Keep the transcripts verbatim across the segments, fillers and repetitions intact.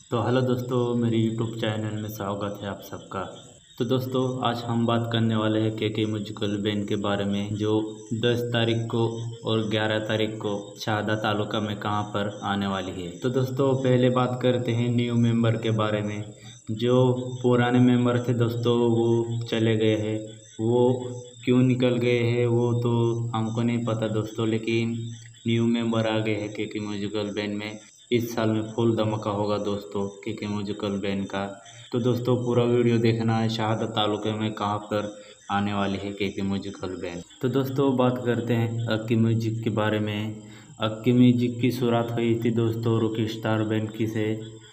तो हेलो दोस्तों, मेरे यूट्यूब चैनल में स्वागत है आप सबका। तो दोस्तों, आज हम बात करने वाले हैं के के म्यूजिकल बैंड के बारे में, जो दस तारीख को और ग्यारह तारीख को शहादा तालुका में कहां पर आने वाली है। तो दोस्तों, पहले बात करते हैं न्यू मेंबर के बारे में। जो पुराने मेंबर थे दोस्तों, वो चले गए हैं। वो क्यों निकल गए हैं वो तो हमको नहीं पता दोस्तों, लेकिन न्यू मेंबर आ गए हैं के के म्यूजिकल बैंड में। इस साल में फुल धमाका होगा दोस्तों के के म्यूजिकल बैंड का। तो दोस्तों, पूरा वीडियो देखना है। शहादा तालुके में कहाँ पर आने वाली है के के म्यूजिकल बैंड। तो दोस्तों, बात करते हैं अक्की म्यूजिक के बारे में। अक्की म्यूजिक की शुरुआत हुई थी दोस्तों रॉकी स्टार बैंड की से,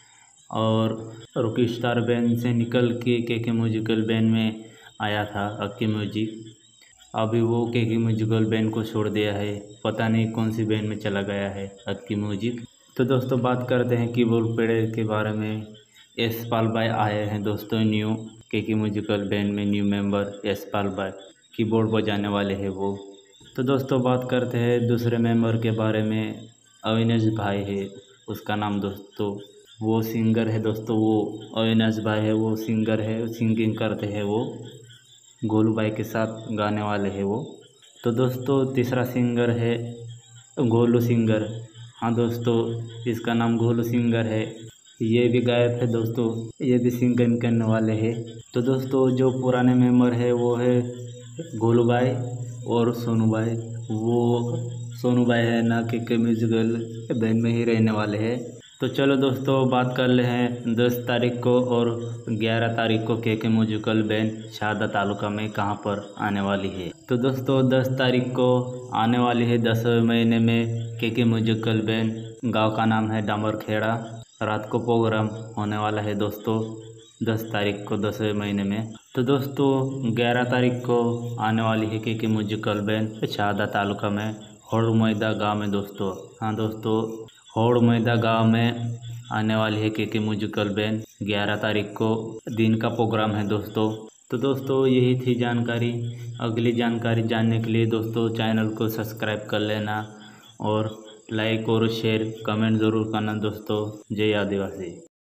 और रॉकी स्टार बैंड से निकल के के के म्यूजिकल बैंड में आया था अक्की म्यूजिक। अभी वो के के म्यूजिकल बैंड को छोड़ दिया है, पता नहीं कौन सी बैंड में चला गया है अक्की म्यूजिक। तो दोस्तों, बात करते हैं कीबोर्ड प्लेयर के बारे में। एस पाल भाई आए हैं दोस्तों new K K musical band में। न्यू मेंबर एस पाल भाई कीबोर्ड बजाने वाले हैं वो। तो दोस्तों, बात करते हैं दूसरे मेंबर के बारे में। अविनाश भाई है उसका नाम दोस्तों, वो सिंगर है दोस्तों। वो अविनाश भाई है, वो सिंगर है, सिंगिंग करते हैं वो। गोलू भाई के साथ गाने वाले हैं वो। तो दोस्तों, तीसरा सिंगर है गोलू सिंगर। हाँ दोस्तों, इसका नाम गोलू सिंगर है। ये भी गायक है दोस्तों, ये भी सिंगिंग करने वाले हैं। तो दोस्तों, जो पुराने मेंबर है वो है गोलू भाई और सोनू भाई। वो सोनू भाई है ना के के म्यूजिकल बैंड में ही रहने वाले हैं। तो चलो दोस्तों, बात कर ले हैं दस तारीख को और ग्यारह तारीख को के K musical band Shahada taluka में कहां पर आने वाली है। तो दोस्तों, दस तारीख को आने वाली है दसवें महीने में के के म्यूजिकल बैंड। गांव का नाम है डामरखेड़ा। रात को प्रोग्राम होने वाला है दोस्तों दस तारीख को दसवें महीने में। तो दोस्तों, ग्यारह तारीख को आने वाली है के K musical band Shahada taluka में होड़ मैदा गाँव में दोस्तों। हाँ दोस्तों, होड़ मैदा गाँव में आने वाली है के के म्यूजिकल बैंड। ग्यारह तारीख को दिन का प्रोग्राम है दोस्तों। तो दोस्तों, यही थी जानकारी। अगली जानकारी जानने के लिए दोस्तों चैनल को सब्सक्राइब कर लेना और लाइक और शेयर कमेंट ज़रूर करना दोस्तों। जय आदिवासी।